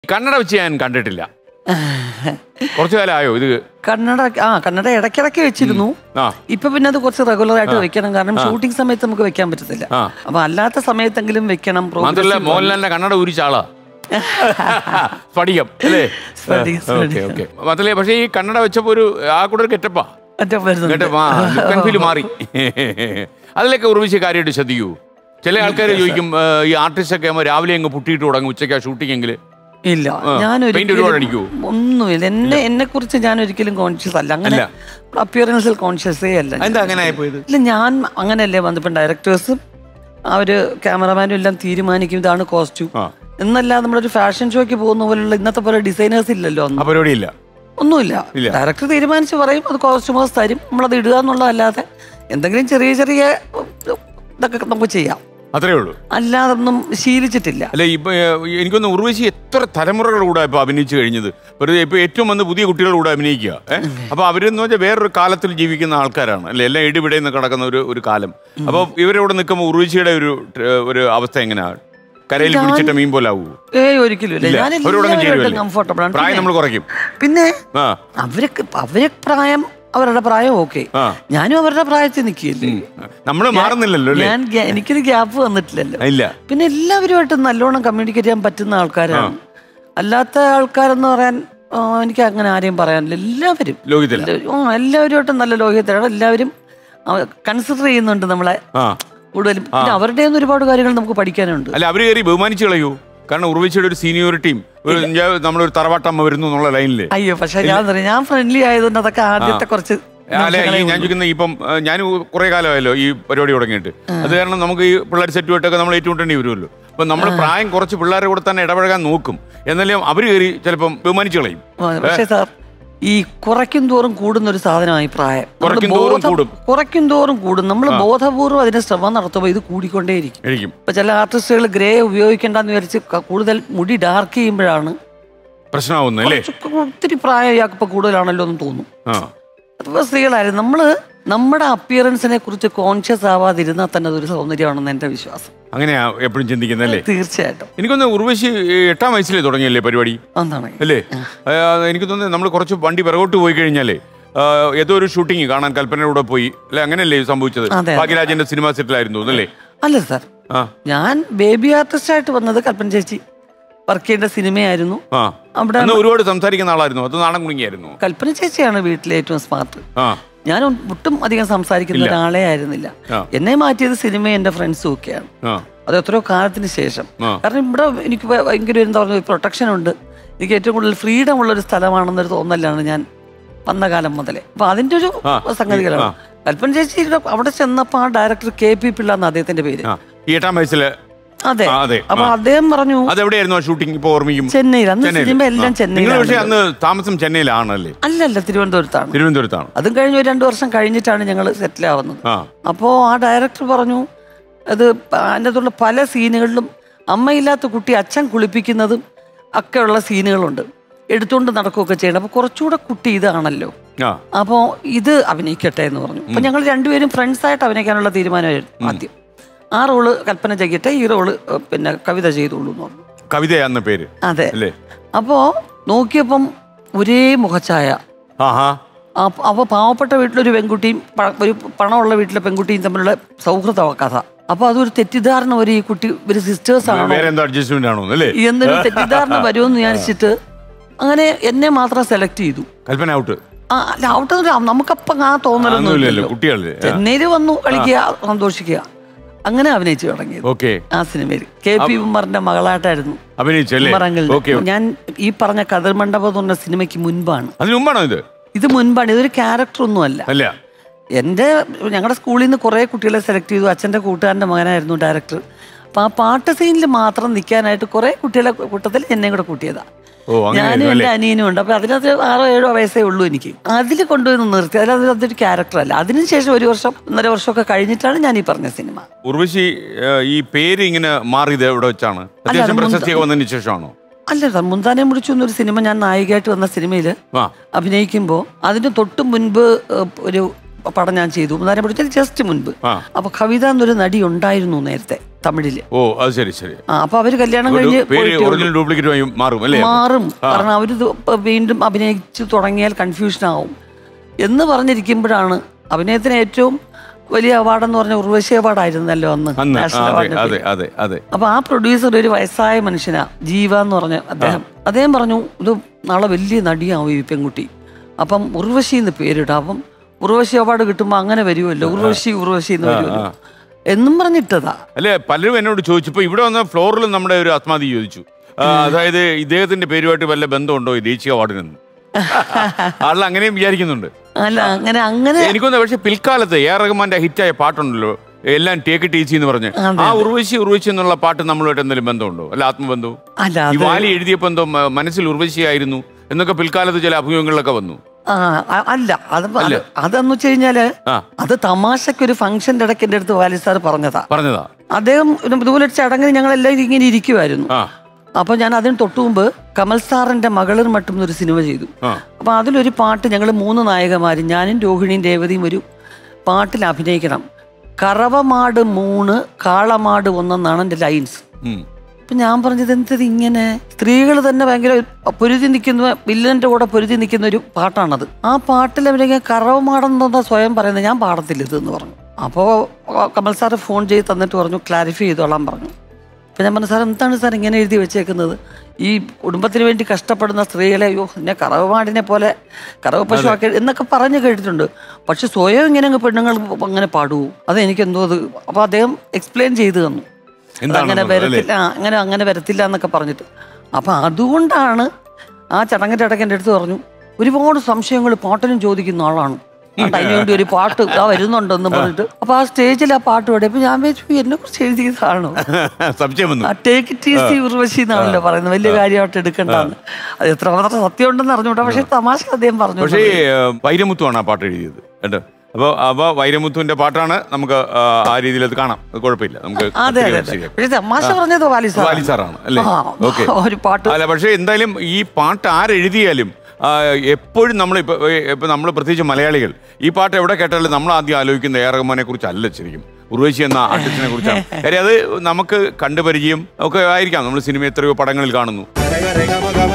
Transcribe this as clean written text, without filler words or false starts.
കന്നഡ വെച്ച് ഞാൻ കണ്ടിട്ടില്ല. കുറച്ചു കാലമായോ ഇത്? കന്നഡ ഇടയ്ക്കിടയ്ക്ക് വെച്ചിരുന്നു. ഇപ്പൊ പിന്നെ അത് കുറച്ച് റെഗുലർ ആയിട്ട് വെക്കണം, കാരണം ഷൂട്ടിംഗ് സമയത്ത് നമുക്ക് വെക്കാൻ പറ്റത്തില്ല. അപ്പൊ അല്ലാത്ത സമയത്തെങ്കിലും വെക്കണം. മാത്രമല്ല മോഹൻലാലിന്റെ കന്നഡ ഊരിച്ചാളാ സ്ഫടികം അല്ലേ? മാത്രമല്ല പക്ഷേ ഈ കന്നഡ വെച്ചപ്പോ ഒരു ആ കൂടെ ഒരു ഗെറ്റപ്പാ മാറി. അതിലൊക്കെ ഉറവിച്ച് കാര്യമായിട്ട് ശ്രദ്ധിക്കൂ. ചില ആൾക്കാർ ചോദിക്കും ഈ ആർട്ടിസ്റ്റ് ഒക്കെ രാവിലെ അങ്ങ് പുട്ടിയിട്ട് തുടങ്ങും, ഉച്ചയ്ക്ക് ആ ഷൂട്ടിംഗ് എങ്കിൽ. ഇല്ല, ഒന്നുമില്ല. എന്നെ കുറിച്ച് ഞാൻ ഒരിക്കലും കോൺഷ്യസ് അല്ല, അങ്ങനെ അപ്പിയറൻസിൽ കോൺഷ്യസേ അല്ല. ഇല്ല, ഞാൻ അങ്ങനെയല്ലേ വന്നപ്പോൾ ഡയറക്ടേഴ്സും അവര് ക്യാമറമാനും എല്ലാം തീരുമാനിക്കും ഇതാണ് കോസ്റ്റ്യൂം എന്നല്ല. നമ്മളൊരു ഫാഷൻ ഷോയ്ക്ക് പോകുന്ന പോലുള്ള ഇന്നത്തെ പോലെ ഡിസൈനേഴ്സ് ഇല്ലല്ലോ, ഒന്നുമില്ല. ഡയറക്ടർ തീരുമാനിച്ച് പറയും, അത് കോസ്റ്റ്യൂമേഴ്സ് തരും, നമ്മളത് ഇടുക എന്നുള്ളതല്ലാതെ എന്തെങ്കിലും ചെറിയ ചെറിയ ഇതൊക്കെ നമുക്ക് ചെയ്യാം, അത്രേ ഉള്ളൂ. അല്ലാതൊന്നും ശീലിച്ചിട്ടില്ല. അല്ല, ഇപ്പൊ എനിക്കൊന്ന് ഉർവശി എത്ര തലമുറകളുടെ കൂടെ ഇപ്പൊ അഭിനയിച്ചു കഴിഞ്ഞത്. ഇപ്പൊ ഏറ്റവും വന്ന് പുതിയ കുട്ടികളുടെ കൂടെ അഭിനയിക്കുക. അപ്പൊ അവരെന്ന് വെച്ചാൽ വേറൊരു കാലത്തിൽ ജീവിക്കുന്ന ആൾക്കാരാണ് അല്ലെ, എല്ലാം ഇടിപിടയിൽ കിടക്കുന്ന ഒരു കാലം. അപ്പൊ ഇവരോട് നിൽക്കുമ്പോൾ ഉർവശിയുടെ ഒരു അവസ്ഥ എങ്ങനെയാണ്? കരയിൽ പിടിച്ചിട്ട് മീൻ പോലെ ആവൂ? ഒരിക്കലും കംഫർട്ടബിൾ ആണ്. പ്രായം നമ്മൾ കുറയ്ക്കും. പിന്നെ അവരെ പ്രായം അവരുടെ പ്രായം ഓക്കെ, ഞാനും അവരുടെ പ്രായത്തിൽ നിൽക്കില്ലേ, നമ്മള് മാറുന്നില്ലല്ലോ. എനിക്കൊരു ഗ്യാപ്പ് വന്നിട്ടില്ലല്ലോ. പിന്നെ എല്ലാവരുമായിട്ടും നല്ലോണം കമ്മ്യൂണിക്കേറ്റ് ചെയ്യാൻ പറ്റുന്ന ആൾക്കാരാണ്. അല്ലാത്ത ആൾക്കാരെന്ന് പറയാൻ എനിക്ക് അങ്ങനെ ആരെയും പറയാനില്ല. എല്ലാവരുമായിട്ടും നല്ല ലോഹിതരാണ്. എല്ലാവരും കൺസിഡർ ചെയ്യുന്നുണ്ട് നമ്മളെ കൂടുതലും. പിന്നെ അവരുടെ ഒരുപാട് കാര്യങ്ങൾ നമുക്ക് പഠിക്കാനുണ്ട്. അല്ല, അവര് കയറി ബഹുമാനിച്ചു കളയൂ. കാരണം ഉർവശിയുടെ ഒരു സീനിയോറിറ്റിയും നമ്മളൊരു തറവാട്ടമ്മ വരുന്നു എന്നുള്ള ലൈനില്. അയ്യോ, പക്ഷെ ഞാൻ ഫ്രണ്ട്ലി ആയതുകൊണ്ട് അതൊക്കെ ആദ്യത്തെ കുറച്ച്. ഞാൻ ചോദിക്കുന്നത്, ഇപ്പം ഞാൻ കുറെ കാലമായല്ലോ ഈ പരിപാടി തുടങ്ങിയിട്ട്. അത് കാരണം നമുക്ക് ഈ പിള്ളേർ സെറ്റുമായിട്ടൊക്കെ നമ്മൾ ഏറ്റുമുട്ടേണ്ടി വരുമല്ലോ. അപ്പൊ നമ്മൾ പ്രായം കുറച്ച് പിള്ളേരുടെ കൂടെ തന്നെ ഇടപഴകാൻ നോക്കും, എന്നാലും അവര് കയറി ചിലപ്പം ബഹുമാനിച്ചു കളയും. പക്ഷേ സാർ, ഈ കുറയ്ക്കും തോറും കൂടുന്ന ഒരു സാധനമായി പ്രായം. കുറയ്ക്കും തോറും കൂടും. നമ്മൾ ബോധപൂർവ്വം അതിന് ശ്രമം നടത്തുമ്പോൾ ഇത് കൂടിക്കൊണ്ടേയിരിക്കും. ഇപ്പൊ ചില ആർട്ടിസ്റ്റുകൾ ഗ്രേ ഉപയോഗിക്കേണ്ടെന്ന് വിചാരിച്ച് കൂടുതൽ മുടി ഡാർക്ക് ചെയ്യുമ്പോഴാണ് പ്രശ്നമാവുന്നത്. ഒത്തിരി പ്രായം ഇയാൾക്ക് കൂടുതലാണല്ലോ എന്ന് തോന്നും. അപ്പൊ സ്ത്രീകളായിരുന്നു നമ്മുടെ അപ്പിയറൻസിനെ കുറിച്ച് കോൺഷ്യസ് ആവാതിരുന്നാൽ തന്നെ അതൊരു സൗന്ദര്യമാണെന്ന് എന്റെ വിശ്വാസം. അങ്ങനെയാ എപ്പോഴും ചിന്തിക്കുന്നല്ലേ? തീർച്ചയായിട്ടും. എനിക്കൊന്ന് ഉർവശി 8-ാം വയസ്സിലേ തുടങ്ങിയല്ലേ പരിപാടി അല്ലേ? എനിക്ക് തോന്നുന്നത് നമ്മൾ കുറച്ച് വണ്ടി പിറകോട്ട് പോയി കഴിഞ്ഞാലേ ഏതോ ഒരു ഷൂട്ടിങ് കാണാൻ കൽപ്പനയുടെ പോയി അല്ലെ, അങ്ങനെയല്ലേ സംഭവിച്ചത്? ഭാഗ്യരാജന്റെ സിനിമ സെറ്റിലായിരുന്നു അല്ലേ? അല്ല സാർ, ഞാൻ ബേബി ആർട്ടിസ്റ്റ് ആയിട്ട് വന്നത് കൽപ്പന ചേച്ചി വർക്ക് ചെയ്യേണ്ട സിനിമയായിരുന്നു. അവിടെ ഒരുപാട് സംസാരിക്കുന്ന ആളായിരുന്നു, അത് നാണം കുടുങ്ങിയായിരുന്നു. കൽപ്പന ചേച്ചിയാണ് വീട്ടിലെ ഏറ്റവും സ്മാർട്ട്. ഞാൻ ഒട്ടും അധികം സംസാരിക്കുന്ന ഒരാളെ ആയിരുന്നില്ല. എന്നെ മാറ്റിയത് സിനിമയും എന്റെ ഫ്രണ്ട്സും ഒക്കെയാണ്. അത് എത്രയോ കാലത്തിന് ശേഷം. കാരണം ഇവിടെ എനിക്ക് ഭയങ്കര എന്താ പറയുക, പ്രൊട്ടക്ഷൻ ഉണ്ട്. എനിക്ക് ഏറ്റവും കൂടുതൽ ഫ്രീഡം ഉള്ള ഒരു സ്ഥലമാണെന്നൊരു തോന്നലാണ് ഞാൻ വന്ന കാലം മുതലേ. അപ്പൊ അതിന്റെ ഒരു സംഗതികളാണ്. കൽപ്പന ചേച്ചി അവിടെ ചെന്നപ്പോ ആ ഡയറക്ടർ KP പിള്ള എന്ന അദ്ദേഹത്തിന്റെ പേര്. 8-ാം വയസ്സില്. അതെ. അപ്പൊ അദ്ദേഹം പറഞ്ഞു, അതെവിടെയായിരുന്നു ഷൂട്ടിംഗ്? ഇപ്പൊ ഓർമ്മിക്കും, ചെന്നൈയിൽ. അന്ന് സിനിമ എല്ലാം ചെന്നൈയിലാണ്. അന്ന് താമസം ചെന്നൈയിലാണല്ലേ? അല്ല, തിരുവനന്തപുരത്താണ്. അതും കഴിഞ്ഞ് 2 വർഷം കഴിഞ്ഞിട്ടാണ് ഞങ്ങൾ സെറ്റിൽ ആവുന്നത്. അപ്പോ ആ ഡയറക്ടർ പറഞ്ഞു, അത് അതിനകത്തുള്ള പല സീനുകളിലും അമ്മയില്ലാത്ത കുട്ടി അച്ഛൻ കുളിപ്പിക്കുന്നതും ഒക്കെ ഉള്ള സീനുകളുണ്ട്, എടുത്തുകൊണ്ട് നടക്കുകയൊക്കെ ചെയ്യണം. അപ്പൊ കുറച്ചുകൂടെ കുട്ടി ഇതാണല്ലോ, അപ്പോ ഇത് അഭിനയിക്കട്ടെ എന്ന് പറഞ്ഞു. അപ്പൊ ഞങ്ങൾ രണ്ടുപേരും ഫ്രണ്ട്സ് ആയിട്ട് അഭിനയിക്കാനുള്ള തീരുമാനമായിരുന്നു ആദ്യം. ആ റോള് കൽപ്പന ചെയ്യട്ടെ, ഈ റോള് പിന്നെ കവിത ചെയ്തോളൂ എന്ന് പറഞ്ഞു. കവിതയാന്ന പേര്. അതെ. അപ്പോ നോക്കിയപ്പം ഒരേ മുഖഛായ. അപ്പൊ പാവപ്പെട്ട വീട്ടിലൊരു പെൺകുട്ടിയും ഒരു പണമുള്ള വീട്ടിലെ പെൺകുട്ടിയും തമ്മിലുള്ള സൗഹൃദ കഥ. അപ്പൊ അതൊരു തെറ്റിദ്ധാരണ വരും, ഈ കുട്ടി ഒരു സിസ്റ്റേഴ്സ് ആണോ എന്നൊരു തെറ്റിദ്ധാരണ വരുമെന്ന് വിചാരിച്ചിട്ട് അങ്ങനെ എന്നെ മാത്രം സെലക്ട് ചെയ്തു. കൽപ്പന ഔട്ട്. അല്ല, ഔട്ട് നമുക്കപ്പം ആ തോന്നലൊന്നും. ചെന്നൈയിൽ വന്നു കളിക്കുക, സന്തോഷിക്കുക, അങ്ങനെ അഭിനയിച്ചു തുടങ്ങിയത് ആ സിനിമയിൽ. KP ഉമ്മറിന്റെ മകളായിട്ടായിരുന്നു അഭിനയിച്ചത്. ഞാൻ ഈ പറഞ്ഞ കതിർ മണ്ഡപം എന്ന് പറഞ്ഞ സിനിമയ്ക്ക് മുൻപാണ്. ഇത് മുൻപാണ്. ഇതൊരു ക്യാരക്ടർ ഒന്നും അല്ല. ഞങ്ങളുടെ സ്കൂളിൽ നിന്ന് കുറെ കുട്ടികളെ സെലക്ട് ചെയ്തു. അച്ഛന്റെ കൂട്ടുകാരന്റെ മകനായിരുന്നു ഡയറക്ടർ. അപ്പൊ ആ പാട്ട് സീനിൽ മാത്രം നിൽക്കാനായിട്ട് കുറെ കുട്ടികളെ കൂട്ടത്തിൽ എന്നെ കൂടെ കൂട്ടിയതാ. ഞാനും എന്റെ അനിയനും ഉണ്ട്. അപ്പൊ അതിനകത്ത് 6-7 വയസ്സേ ഉള്ളൂ എനിക്ക്. അതിൽ കൊണ്ടുപോയി നിർത്തി. അതൊരു ക്യാരക്ടർ അല്ല. അതിനുശേഷം 1 വർഷം 1.5 വർഷമൊക്കെ കഴിഞ്ഞിട്ടാണ് ഞാൻ ഈ പറഞ്ഞ സിനിമ. ഉർവശി ഈ പേര് ഇങ്ങനെ മാറിയത് എവിടെ വെച്ചാണ്? ശേഷമാണോ? അല്ല സാർ, മുന്താനെ മുടിച്ചു എന്നൊരു സിനിമ ഞാൻ നായികയായിട്ട് വന്ന സിനിമയില് അഭിനയിക്കുമ്പോ അതിന് തൊട്ട് മുൻപ് ഒരു പടം ഞാൻ ചെയ്തു. മുന്താനെ മുടിച്ചത് ജസ്റ്റ് മുൻപ്. അപ്പൊ കവിത എന്നൊരു നടി ഉണ്ടായിരുന്നു നേരത്തെ. തമിഴില്. ഓ അത് ശരി ശരി. അപ്പൊ അവര് കല്യാണം കഴിഞ്ഞ് മാറും. കാരണം അവര് വീണ്ടും അഭിനയിച്ചു തുടങ്ങിയാൽ കൺഫ്യൂഷൻ ആവും എന്ന് പറഞ്ഞിരിക്കുമ്പോഴാണ് അഭിനയത്തിന് ഏറ്റവും വലിയ അവാർഡെന്ന് പറഞ്ഞ ഉർവശി അവാർഡായിരുന്നല്ലോ അന്ന് നാഷണൽ അവാർഡ്. അപ്പൊ ആ പ്രൊഡ്യൂസർ ഒരു വയസ്സായ മനുഷ്യനാ, ജീവ എന്ന് പറഞ്ഞ അദ്ദേഹം പറഞ്ഞു ഇത് നാളെ വലിയ നടിയാവും ഈ പെൺകുട്ടി, അപ്പം ഉർവശി എന്ന് പേരിടാം, അപ്പം ഉർവശി അവാർഡ് കിട്ടുമ്പോ അങ്ങനെ വരുമല്ലോ, ഉർവശി എന്ന് വരുമല്ലോ എന്നും പറഞ്ഞിട്ടതാ. അല്ലെ പലരും എന്നോട് ചോദിച്ചപ്പോ ഇവിടെ വന്ന ഫ്ലോറിൽ നമ്മുടെ ഒരു ആത്മാതി ചോദിച്ചു, അതായത് ഇദ്ദേഹത്തിന്റെ പേരുമായിട്ട് വല്ല ബന്ധമുണ്ടോ ഈ ദേശീയ അവാർഡിനെന്ന്. ആളെ അങ്ങനെയും വിചാരിക്കുന്നുണ്ട്. അല്ല അങ്ങനെ എനിക്കൊന്ന് പക്ഷെ പിൽക്കാലത്ത് എ ആർ റഹ്മാന്റെ ഹിറ്റായ പാട്ടുണ്ടല്ലോ എല്ലാം ടേക്ക് ഇറ്റ് ഈസി എന്ന് പറഞ്ഞ്, ആ ഉർവശി എന്നുള്ള പാട്ട് നമ്മളുമായിട്ട് എന്തെങ്കിലും ബന്ധമുണ്ടോ? അല്ല ആത്മബന്ധവും ഈ വാലി എഴുതിയപ്പോ എന്തോ മനസ്സിൽ ഉർവശിയായിരുന്നു എന്നൊക്കെ പിൽക്കാലത്ത് ചില അഭിമുഖങ്ങളിലൊക്കെ വന്നു. അല്ല അതെന്ന് വെച്ച് കഴിഞ്ഞാല് അത് തമാശക്ക് ഒരു ഫംഗ്ഷന്റെ ഇടയ്ക്ക് എന്റെ അടുത്ത് വാലി സാർ പറഞ്ഞതാ. അദ്ദേഹം ഇതുപോലെ ചടങ്ങിന് ഞങ്ങൾ എല്ലാവരും ഇങ്ങനെ ഇരിക്കുമായിരുന്നു. അപ്പൊ ഞാൻ അതിന് തൊട്ടുമുമ്പ് കമൽ സാറിന്റെ മകളിർ മട്ടും എന്നൊരു സിനിമ ചെയ്തു. അപ്പൊ അതിലൊരു പാട്ട് ഞങ്ങൾ 3 നായകന്മാരും ഞാനും രോഹിണിയും രേവതിയും ഒരു പാട്ടിൽ അഭിനയിക്കണം. കറവമാട് 3 കാളമാട് 1 എന്നാണ് എന്റെ ലൈൻസ്. അപ്പൊ ഞാൻ പറഞ്ഞത് എന്തത് ഇങ്ങനെ സ്ത്രീകൾ തന്നെ ഭയങ്കര പൊരുതി നിൽക്കുന്ന വില്ലന്റെ കൂടെ പൊരുതി നിൽക്കുന്ന ഒരു പാട്ടാണത്. ആ പാട്ടിൽ അവരെ കറവമാടെന്ന് സ്വയം പറയുന്നത് ഞാൻ പാടത്തില്ല ഇതെന്ന് പറഞ്ഞു. അപ്പോൾ കമൽ സാറ് ഫോൺ ചെയ്ത് തന്നിട്ട് പറഞ്ഞു ക്ലാരിഫൈ ചെയ്തോളാൻ പറഞ്ഞു. അപ്പം ഞാൻ പറഞ്ഞു സാർ എന്താണ് സാർ ഇങ്ങനെ എഴുതി വെച്ചേക്കുന്നത്, ഈ കുടുംബത്തിന് വേണ്ടി കഷ്ടപ്പെടുന്ന സ്ത്രീകളെ അയ്യോ എന്നെ കറവമാടിനെ പോലെ കറവ പശുവാക്കി എന്നൊക്കെ പറഞ്ഞു കേട്ടിട്ടുണ്ട്, പക്ഷെ സ്വയം ഇങ്ങനെ പെണ്ണുങ്ങൾ അങ്ങനെ പാടുവോ അതെനിക്കെന്തോ അത്. അപ്പോൾ അദ്ദേഹം എക്സ്പ്ലെയിൻ ചെയ്തു തന്നു അങ്ങനെ വരത്തില്ല അങ്ങനെ വരത്തില്ല എന്നൊക്കെ പറഞ്ഞിട്ട്. അപ്പം അതുകൊണ്ടാണ് ആ ചടങ്ങിൻ്റെ ഇടയ്ക്ക് എൻ്റെ അടുത്ത് പറഞ്ഞു ഒരുപാട് സംശയങ്ങൾ പാട്ടിനും ചോദിക്കുന്ന ആളാണ്, അതിന് വേണ്ടി ഒരു പാട്ട് വരുന്നുണ്ടെന്ന് പറഞ്ഞിട്ട്. അപ്പൊ ആ സ്റ്റേജിൽ ആ പാട്ട് പാടിയപ്പോ ഞാൻ വിചാരിച്ചു എന്നെ കുറിച്ച് എഴുതിയതാണോ, ടേക്ക് ഇറ്റ് ഈസി ഉർവശി എന്നാണല്ലോ പറയുന്നത്, വലിയ കാര്യമായിട്ട് എടുക്കണ്ടെന്ന്. അത് എത്ര സത്യം ഉണ്ടെന്ന് അറിഞ്ഞൂടാ, പക്ഷെ തമാശ അദ്ദേഹം പറഞ്ഞു. പക്ഷേ വൈരമുത്തുവാണ് ആ പാട്ട് എഴുതിയത് കേട്ടോ. അപ്പൊ വൈരമുത്തുവിന്റെ പാട്ടാണ്, നമുക്ക് ആ രീതിയിൽ അത് കാണാം, കുഴപ്പമില്ല നമുക്ക്. അതെ പക്ഷെ തമാശ പറഞ്ഞത് വാലി സാറാണ് അല്ലേ? ഓക്കെ ഒരു പാട്ട് അല്ല. പക്ഷെ എന്തായാലും ഈ പാട്ട് ആരെഴുതിയാലും എപ്പോഴും ഇപ്പൊ നമ്മൾ പ്രത്യേകിച്ച് മലയാളികൾ ഈ പാട്ട് എവിടെ കേട്ടാലും നമ്മൾ ആദ്യം ആലോചിക്കുന്ന എ ആർ റഹ്മാനെ കുറിച്ചല്ല, ശരിക്കും ഉർവശി എന്ന ആർട്ടിസ്റ്റിനെ കുറിച്ചാണ്. കാര്യം അത് നമുക്ക് കണ്ടുപരിചയം ഒക്കെ ആയിരിക്കാം, നമ്മൾ സിനിമ എത്രയോ പടങ്ങളിൽ കാണുന്നു.